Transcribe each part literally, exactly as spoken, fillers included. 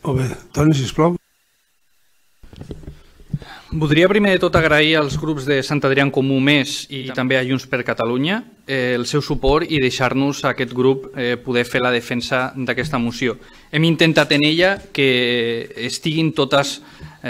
Molt bé. Toni, sisplau. Voldria primer de tot agrair als grups de Sant Adrià en Comú Més i també a Junts per Catalunya el seu suport i deixar-nos a aquest grup poder fer la defensa d'aquesta moció. Hem intentat en ella que estiguin totes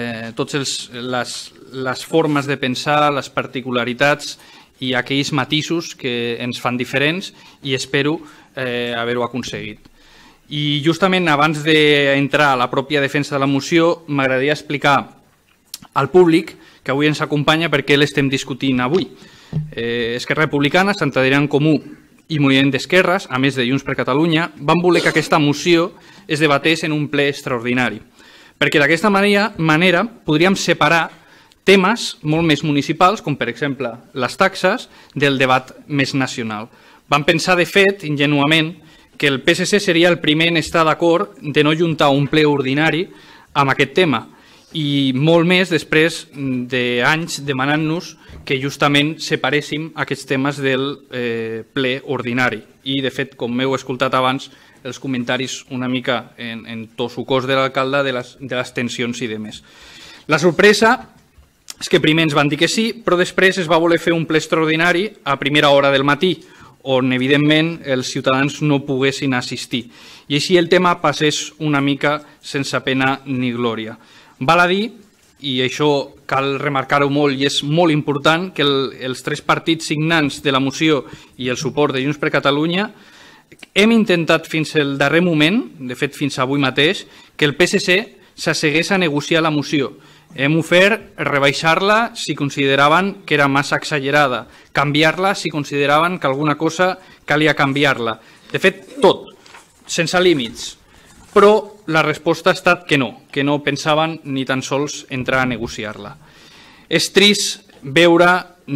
les formes de pensar, les particularitats i aquells matisos que ens fan diferents i espero haver-ho aconseguit. I justament abans d'entrar a la pròpia defensa de la moció m'agradaria explicar al públic que avui ens acompanya per què l'estem discutint avui. Esquerra Republicana, Sant Adrià en Comú i Moviment d'Esquerres, a més de Junts per Catalunya, van voler que aquesta moció es debatés en un ple extraordinari, perquè d'aquesta manera podríem separar temes molt més municipals, com per exemple les taxes, del debat més nacional. Van pensar, de fet, ingenuament, que el P S C seria el primer en estar d'acord de no juntar un ple ordinari amb aquest tema, i molt més després d'anys demanant-nos que justament separéssim aquests temes del ple ordinari. I, de fet, com m'heu escoltat abans, els comentaris una mica en to sucós de l'alcalde de les tensions i demés. La sorpresa és que primer ens van dir que sí, però després es va voler fer un ple extraordinari a primera hora del matí, on, evidentment, els ciutadans no poguessin assistir. I així el tema passés una mica sense pena ni glòria. Val a dir, i això cal remarcar-ho molt i és molt important, que els tres partits signants de la moció i el suport de Junts per Catalunya hem intentat fins al darrer moment, de fet fins avui mateix, que el P S C s'assegués a negociar la moció. Hem ofert rebaixar-la si consideraven que era massa exagerada, canviar-la si consideraven que alguna cosa calia canviar-la. De fet, tot, sense límits. Però la resposta ha estat que no, que no pensaven ni tan sols entrar a negociar-la. És trist veure,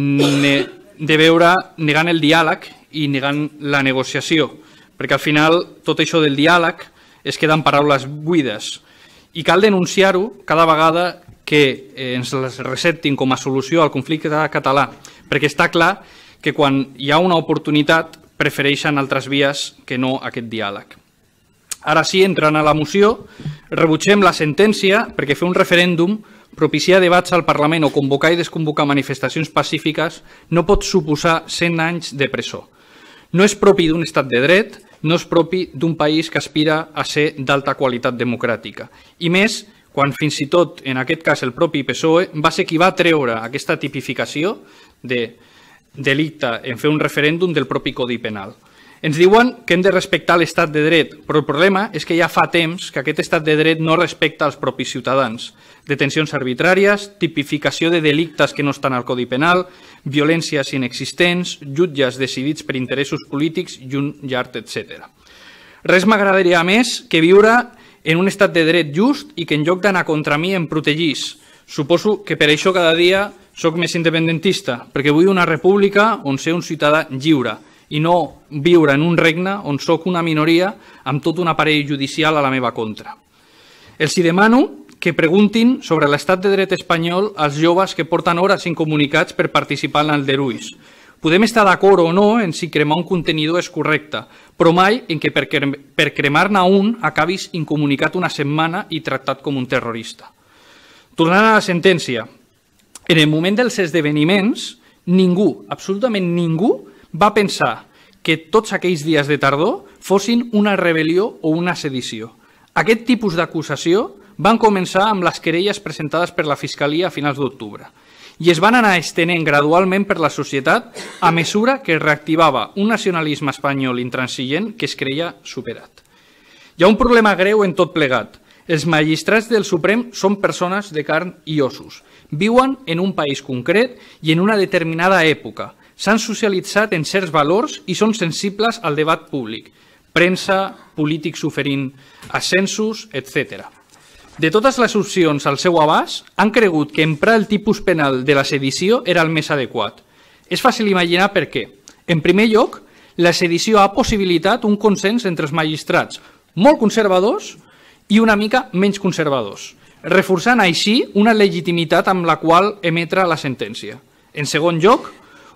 de veure negant el diàleg i negant la negociació, perquè al final tot això del diàleg es queda en paraules buides i cal denunciar-ho cada vegada que ens les receptin com a solució al conflicte català, perquè està clar que quan hi ha una oportunitat prefereixen altres vies que no aquest diàleg. Ara sí, entrant a la moció, rebutgem la sentència perquè fer un referèndum, propiciar debats al Parlament o convocar i desconvocar manifestacions pacífiques no pot suposar cent anys de presó. No és propi d'un estat de dret, no és propi d'un país que aspira a ser d'alta qualitat democràtica. I més, quan fins i tot, en aquest cas el propi P S O E, va ser qui va treure aquesta tipificació de delicte en fer un referèndum del propi Codi Penal. Ens diuen que hem de respectar l'estat de dret, però el problema és que ja fa temps que aquest estat de dret no respecta els propis ciutadans. Detencions arbitràries, tipificació de delictes que no estan al Codi Penal, violències inexistents, jutges decidits per interessos polítics i un llarg etcètera. Res m'agradaria més que viure en un estat de dret just i que en lloc d'anar contra mi em protegís. Suposo que per això cada dia soc més independentista, perquè vull una república on ser un ciutadà lliure, i no viure en un regne on sóc una minoria amb tot un aparell judicial a la meva contra. Els hi demano que preguntin sobre l'estat de dret espanyol als joves que porten hores incomunicats per participar en Aldarulls. Podem estar d'acord o no en si cremar un contenidor és correcte, però mai en què per cremar-ne un acabis incomunicat una setmana i tractat com un terrorista. Tornant a la sentència, en el moment dels esdeveniments, ningú, absolutament ningú, va pensar que tots aquells dies de tardor fossin una rebel·lió o una sedició. Aquest tipus d'acusació van començar amb les querelles presentades per la Fiscalia a finals d'octubre i es van anar estenent gradualment per la societat a mesura que es reactivava un nacionalisme espanyol intransigent que es creia superat. Hi ha un problema greu en tot plegat. Els magistrats del Suprem són persones de carn i ossos. Viuen en un país concret i en una determinada època. S'han socialitzat en certs valors i són sensibles al debat públic, premsa, polítics oferint ascensos, etcètera. De totes les opcions al seu abast, han cregut que emprar el tipus penal de la sedició era el més adequat. És fàcil imaginar per què. En primer lloc, la sedició ha possibilitat un consens entre els magistrats molt conservadors i una mica menys conservadors, reforçant així una legitimitat amb la qual emetre la sentència. En segon lloc,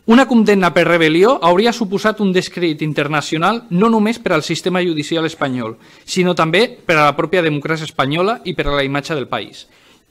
Una condemna per rebel·lió hauria suposat un descrèdit internacional no només per al sistema judicial espanyol, sinó també per a la pròpia democràcia espanyola i per a la imatge del país.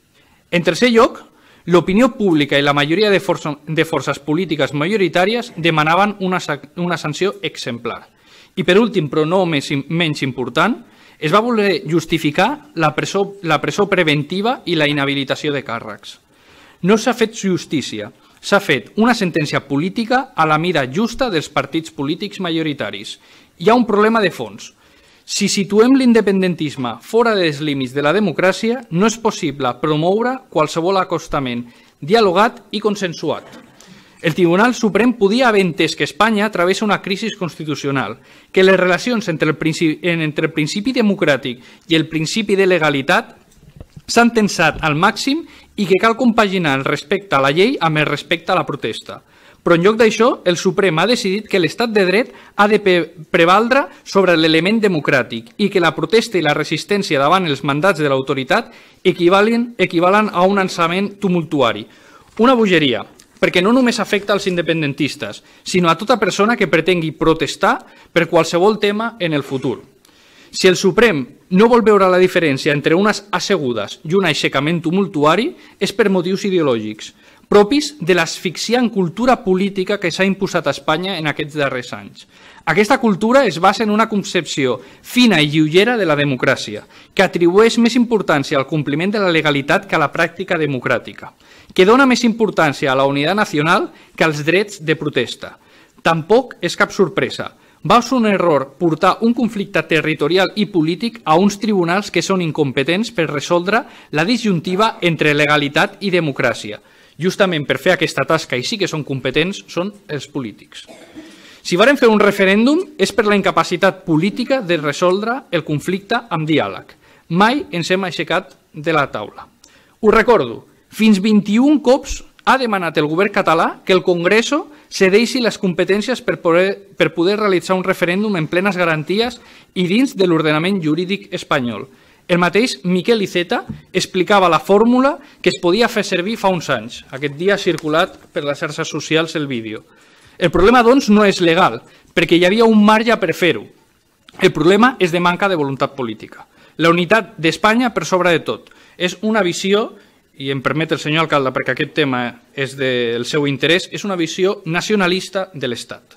En tercer lloc, l'opinió pública i la majoria de, força, de forces polítiques majoritàries demanaven una, una sanció exemplar. I per últim, però no més, menys important, es va voler justificar la presó, la presó preventiva i la inhabilitació de càrrecs. No s'ha fet justícia, s'ha fet una sentència política a la mida justa dels partits polítics majoritaris. Hi ha un problema de fons. Si situem l'independentisme fora dels límits de la democràcia, no és possible promoure qualsevol acostament dialogat i consensuat. El Tribunal Suprem podia haver entès que Espanya travessa una crisi constitucional, que les relacions entre el principi, entre el principi democràtic i el principi de legalitat s'han tensat al màxim i que cal compaginar el respecte a la llei amb el respecte a la protesta. Però en lloc d'això, el Suprem ha decidit que l'estat de dret ha de prevaldre sobre l'element democràtic i que la protesta i la resistència davant els mandats de l'autoritat equivalen, equivalen a un alçament tumultuari. Una bogeria, perquè no només afecta als independentistes, sinó a tota persona que pretengui protestar per qualsevol tema en el futur. Si el Suprem no vol veure la diferència entre unes assegudes i un aixecament tumultuari, és per motius ideològics, propis de l'asfixiant cultura política que s'ha imposat a Espanya en aquests darrers anys. Aquesta cultura es basa en una concepció fina i lleugera de la democràcia, que atribueix més importància al compliment de la legalitat que a la pràctica democràtica, que dona més importància a la unitat nacional que als drets de protesta. Tampoc és cap sorpresa. Va ser un error portar un conflicte territorial i polític a uns tribunals que són incompetents per resoldre la disjuntiva entre legalitat i democràcia. Justament per fer aquesta tasca i sí que són competents són els polítics. Si varen fer un referèndum és per la incapacitat política de resoldre el conflicte amb diàleg. Mai ens hem aixecat de la taula. Ho recordo, fins vint-i-un cops ha demanat el govern català que el Congreso cedeixi les competències per poder, per poder realitzar un referèndum en plenes garanties i dins de l'ordenament jurídic espanyol. El mateix Miquel Iceta explicava la fórmula que es podia fer servir fa uns anys. Aquest dia ha circulat per les xarxes socials el vídeo. El problema, doncs, no és legal, perquè hi havia un marge per fer-ho. El problema és de manca de voluntat política. La unitat d'Espanya per sobre de tot. És una visió, i em permet el senyor alcalde perquè aquest tema és del seu interès, és una visió nacionalista de l'Estat.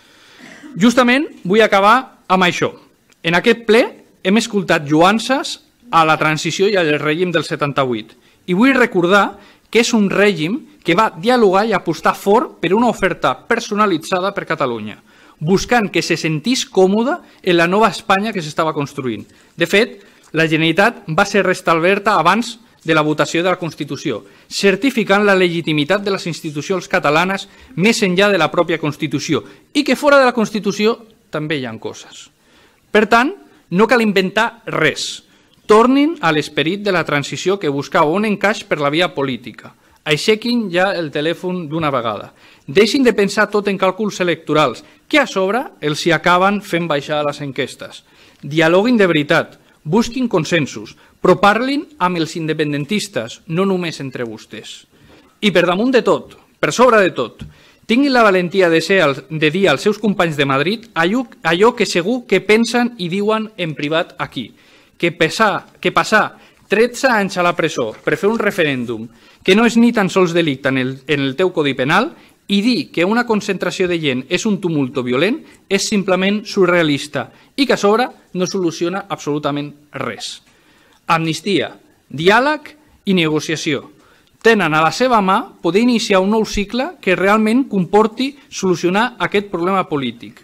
Justament vull acabar amb això. En aquest ple hem escoltat lloances a la transició i al règim del setanta-vuit. I vull recordar que és un règim que va dialogar i apostar fort per una oferta personalitzada per Catalunya, buscant que se sentís còmode en la nova Espanya que s'estava construint. De fet, la Generalitat va ser restablerta abans de la votació de la Constitució, certificant la legitimitat de les institucions catalanes més enllà de la pròpia Constitució i que fora de la Constitució també hi ha coses. Per tant, no cal inventar res. Tornin a l'esperit de la transició que buscava un encaix per la via política. Aixequin ja el telèfon d'una vegada. Deixin de pensar tot en càlculs electorals, que a sobre els hi acaben fent baixar les enquestes. Dialoguin de veritat, busquin consensos, però parlin amb els independentistes, no només entre vostès. I per damunt de tot, per sobre de tot, tinguin la valentia de, ser, de dir als seus companys de Madrid allò, allò que segur que pensen i diuen en privat aquí, que, pesar, que passar tretze anys a la presó per fer un referèndum que no és ni tan sols delicte en el, en el teu codi penal i dir que una concentració de gent és un tumulto violent és simplement surrealista i que a sobre no soluciona absolutament res. Amnistia, diàleg i negociació. Tenen a la seva mà poder iniciar un nou cicle que realment comporti solucionar aquest problema polític.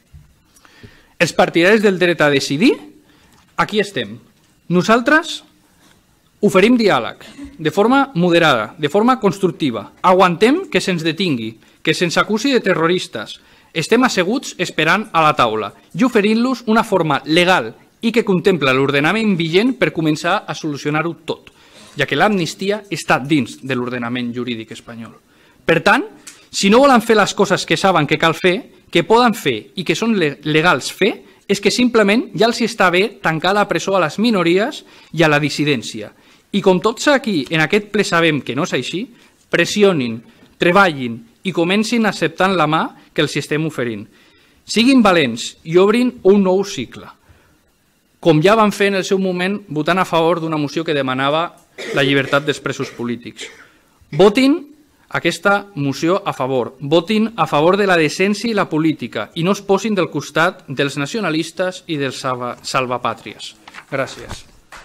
Els partidaris del dret a decidir, aquí estem. Nosaltres oferim diàleg de forma moderada, de forma constructiva. Aguantem que se'ns detingui, que se'ns acusi de terroristes. Estem asseguts esperant a la taula i oferint-los una forma legal i que contempla l'ordenament vigent per començar a solucionar-ho tot, ja que l'amnistia està dins de l'ordenament jurídic espanyol. Per tant, si no volen fer les coses que saben que cal fer, que poden fer i que són legals fer, és que simplement ja els està bé tancar la presó a les minories i a la dissidència. I com tots aquí en aquest ple sabem que no és així, pressionin, treballin i comencin acceptant la mà que els estem oferint. Siguin valents i obrin un nou cicle, com ja van fer en el seu moment votant a favor d'una moció que demanava la llibertat dels presos polítics. Votin aquesta moció a favor, votin a favor de la decència i la política i no es posin del costat dels nacionalistes i dels salva, salvapàtries. Gràcies.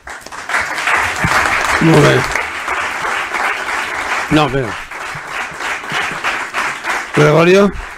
Molt bé. No, bé. Gregorio.